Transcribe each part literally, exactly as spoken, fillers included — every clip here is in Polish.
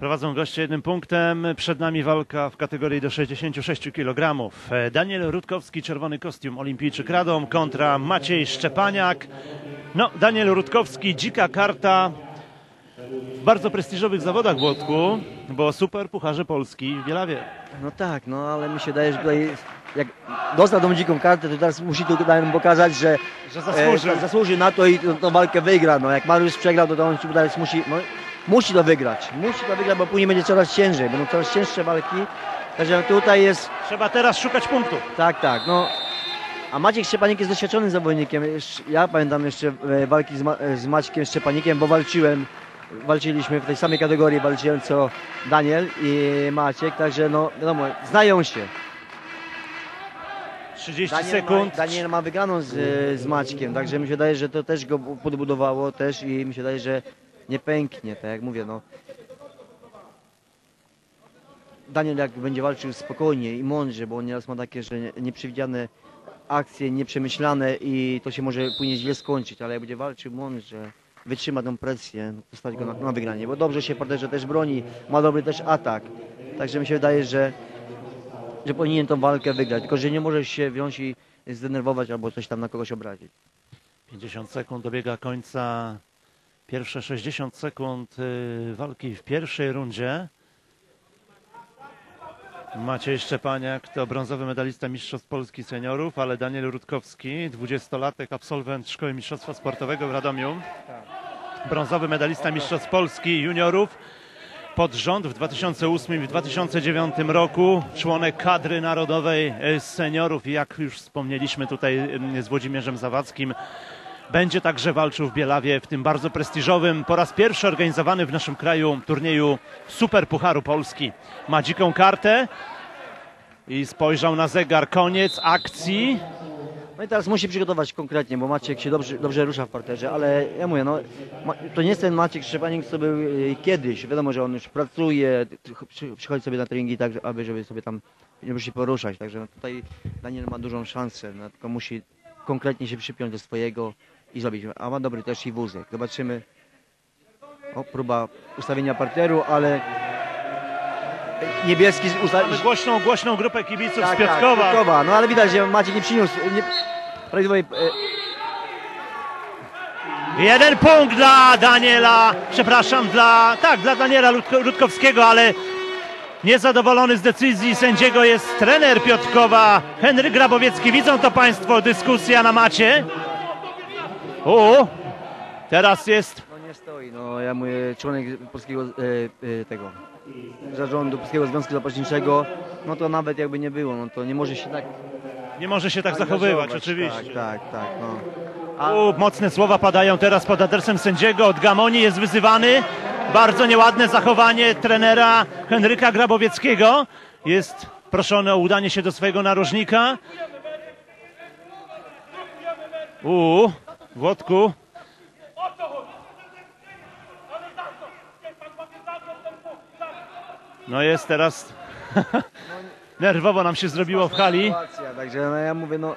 Prowadzą goście jednym punktem. Przed nami walka w kategorii do sześćdziesięciu sześciu kilogramów. Daniel Rutkowski, czerwony kostium, olimpijczyk Radom, kontra Maciej Szczepaniak. No, Daniel Rutkowski, dzika karta w bardzo prestiżowych zawodach w Włodku, bo super pucharze Polski w Bielawie. No tak, no ale mi się wydaje, że tutaj jak dostał tą dziką kartę, to teraz musi tu nam pokazać, że, że zasłuży. E, zasłuży na to i tą walkę wygra. No, jak Mariusz przegrał, to, to on teraz musi, no, musi to wygrać. Musi to wygrać, bo później będzie coraz ciężej. Będą coraz cięższe walki. Także tutaj jest... Trzeba teraz szukać punktów. Tak, tak. No. A Maciek Szczepanik jest doświadczonym zawodnikiem. Ja pamiętam jeszcze walki z, Ma z Maćkiem Szczepanikiem, bo walczyłem. Walczyliśmy w tej samej kategorii, walczyłem co Daniel i Maciek, także no wiadomo, znają się. trzydzieści Daniel sekund. Ma, Daniel ma wygraną z, z Maćkiem, także mi się wydaje, że to też go podbudowało też i mi się wydaje, że nie pęknie, tak jak mówię, no. Daniel jak będzie walczył spokojnie i mądrze, bo on nieraz ma takie, że nieprzewidziane akcje, nieprzemyślane i to się może później źle skończyć, ale jak będzie walczył mądrze, wytrzyma tą presję, postawić go na, na wygranie, bo dobrze się w parterze też broni, ma dobry też atak, także mi się wydaje, że, że powinien tą walkę wygrać, tylko że nie może się wziąć i zdenerwować albo coś tam na kogoś obrazić. pięćdziesiąt sekund dobiega końca, pierwsze sześćdziesiąt sekund walki w pierwszej rundzie. Maciej Szczepaniak to brązowy medalista Mistrzostw Polski Seniorów, ale Daniel Rutkowski, dwudziestolatek, absolwent Szkoły Mistrzostwa Sportowego w Radomiu. Brązowy medalista Mistrzostw Polski Juniorów pod rząd w dwa tysiące ósmym i w dwa tysiące dziewiątym roku. Członek kadry narodowej seniorów i jak już wspomnieliśmy tutaj z Włodzimierzem Zawadzkim, będzie także walczył w Bielawie w tym bardzo prestiżowym, po raz pierwszy organizowany w naszym kraju turnieju Super Pucharu Polski. Ma dziką kartę i spojrzał na zegar. Koniec akcji. No i teraz musi przygotować konkretnie, bo Maciek się dobrze, dobrze rusza w parterze, ale ja mówię, no to nie jest ten Maciek Szczepanik, co był kiedyś. Wiadomo, że on już pracuje, przychodzi sobie na treningi tak, aby żeby sobie tam nie musi się poruszać. Także no tutaj Daniel ma dużą szansę, no, tylko musi konkretnie się przypiąć do swojego i zrobić. A ma dobry też i wózek. Zobaczymy. O, próba ustawienia parteru, ale niebieski ustawił. Głośną, głośną grupę kibiców tak, z Piotrkowa. Tak, Piotrkowa. No ale widać, że Maciek nie przyniósł nie, prawidłowej... E... Jeden punkt dla Daniela, przepraszam, dla, tak, dla Daniela Rutkowskiego, ale niezadowolony z decyzji sędziego jest trener Piotrkowa, Henryk Grabowiecki. Widzą to Państwo, dyskusja na macie. O, teraz jest... No nie stoi, no ja mówię, członek polskiego e, e, tego zarządu Polskiego Związku Zapaśniczego, no to nawet jakby nie było, no to nie może się tak... Nie może się tak zachowywać, oczywiście. Tak, tak, tak, no. A... U, mocne słowa padają teraz pod adresem sędziego. Od Gamoni jest wyzywany. Bardzo nieładne zachowanie trenera Henryka Grabowieckiego. Jest proszony o udanie się do swojego narożnika. U, Włodku. No jest teraz... Nerwowo nam się zrobiło w hali. Także no ja mówię, no...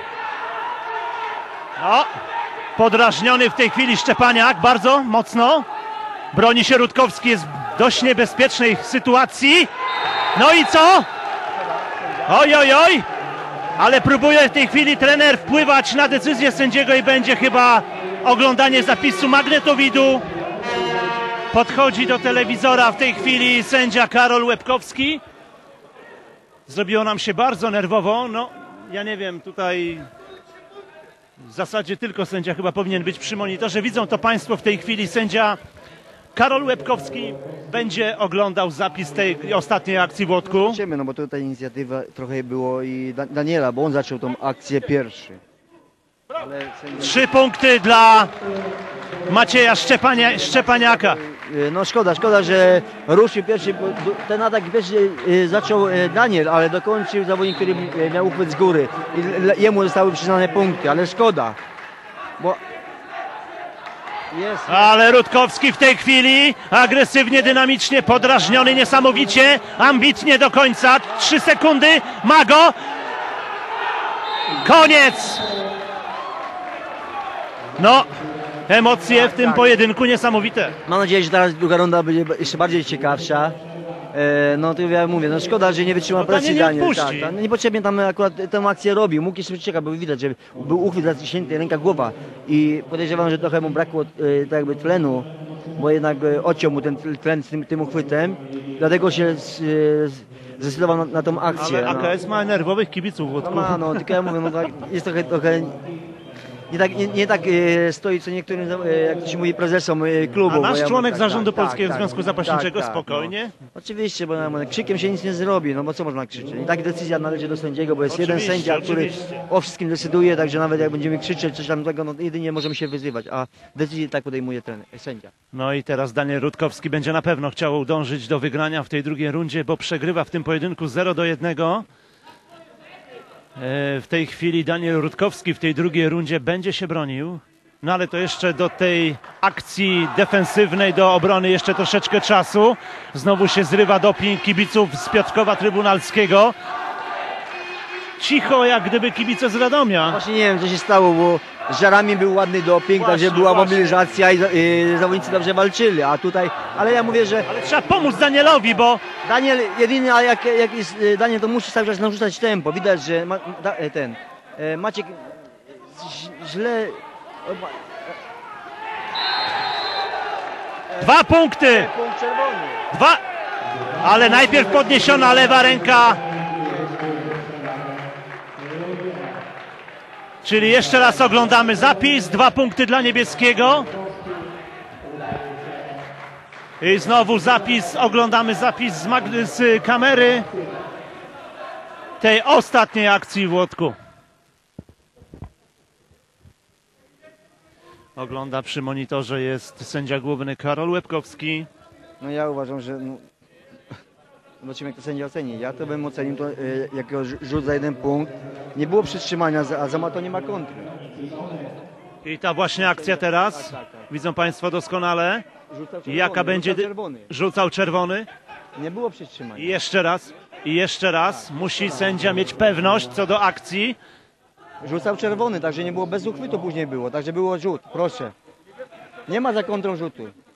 No, podrażniony w tej chwili Szczepaniak, bardzo mocno. Broni się Rutkowski, jest w dość niebezpiecznej sytuacji. No i co? Oj, oj, oj. Ale próbuje w tej chwili trener wpływać na decyzję sędziego i będzie chyba oglądanie zapisu magnetowidu. Podchodzi do telewizora w tej chwili sędzia Karol Łebkowski. Zrobiło nam się bardzo nerwowo. No, ja nie wiem, tutaj w zasadzie tylko sędzia chyba powinien być przy monitorze. Widzą to Państwo w tej chwili. Sędzia Karol Łebkowski będzie oglądał zapis tej ostatniej akcji w Włodku. Zobaczymy, no bo tutaj inicjatywa trochę było i Daniela, bo on zaczął tą akcję pierwszy. Ale sędzia... Trzy punkty dla Macieja Szczepania, Szczepaniaka. No szkoda, szkoda, że ruszył pierwszy, ten atak pierwszy zaczął Daniel, ale dokończył zawodnik, który miał uchwyt z góry i jemu zostały przyznane punkty, ale szkoda, bo jest. Ale Rutkowski w tej chwili agresywnie, dynamicznie, podrażniony niesamowicie, ambitnie do końca, trzy sekundy, ma go, koniec! No, Emocje w tym tak. pojedynku niesamowite. Mam nadzieję, że teraz druga runda będzie jeszcze bardziej ciekawsza. E, no to ja mówię, no szkoda, że nie wytrzymał No, Daniel presji nie Daniel. odpuści. Tak, tak. Niepotrzebnie tam akurat tę akcję robił, mógł jeszcze przeczekać, bo widać, że był uchwyt zaciśnięty, ręka, głowa i podejrzewam, że trochę mu brakło e, tak jakby tlenu, bo jednak e, odciął mu ten tlen z tym, tym uchwytem, dlatego się z, e, zdecydował na, na tą akcję. Ale no. A K S ma nerwowych kibiców, No Włodku. ma, no, tylko ja mówię, no, tak, jest trochę, trochę nie tak, nie, nie tak e, stoi co niektórym, e, jak to się mówi, prezesom e, klubu. A bo nasz ja, członek tak, zarządu tak, Polskiego tak, Związku tak, Zapaśniczego tak, tak, spokojnie? No. Oczywiście, bo ja mówię, krzykiem się nic nie zrobi, no bo co można krzyczeć? I tak decyzja należy do sędziego, bo jest jeden Oczywiście, sędzia, który oczywiście. o wszystkim decyduje, także nawet jak będziemy krzyczeć coś tam tego, no jedynie możemy się wyzywać, a decyzję tak podejmuje ten sędzia. No i teraz Daniel Rutkowski będzie na pewno chciał dążyć do wygrania w tej drugiej rundzie, bo przegrywa w tym pojedynku zero do jednego. W tej chwili Daniel Rutkowski w tej drugiej rundzie będzie się bronił. No ale to jeszcze do tej akcji defensywnej, do obrony jeszcze troszeczkę czasu. Znowu się zrywa doping kibiców z Piotrkowa Trybunalskiego. Cicho jak gdyby kibice z Radomia. Właśnie nie wiem, co się stało, bo z żarami był ładny doping, Właśnie, także była właśnie. mobilizacja i, i zawodnicy dobrze walczyli, a tutaj, ale ja mówię, że Ale trzeba pomóc Danielowi, bo Daniel, jedyny, a jak, jak jest e, Daniel, to musi cały czas narzucać tempo. Widać, że ma, da, e, ten e, Maciek ź- źle. o, ma- dwa punkty. Punkt czerwony. Dwa. Ale najpierw podniesiona lewa ręka. Czyli jeszcze raz oglądamy zapis. Dwa punkty dla niebieskiego. I znowu zapis. Oglądamy zapis z, mag- z kamery tej ostatniej akcji w Łotku. Ogląda przy monitorze jest sędzia główny Karol Łebkowski. No ja uważam, że no, zobaczymy jak to sędzia oceni. Ja to bym ocenił to e, jako rz- rzut za jeden punkt. Nie było przytrzymania, za- a za ma to nie ma kontry. I ta właśnie akcja teraz. Tak, tak, tak. Widzą Państwo doskonale. Rzucał czerwony, Jaka będzie. rzucał dy- czerwony. Rzucał czerwony. Nie było przytrzymania. I jeszcze raz. I jeszcze raz. Musi sędzia mieć pewność co do akcji. Rzucał czerwony, także nie było bez uchwytu później było, także było rzut, proszę. Nie ma za kontrą rzutu.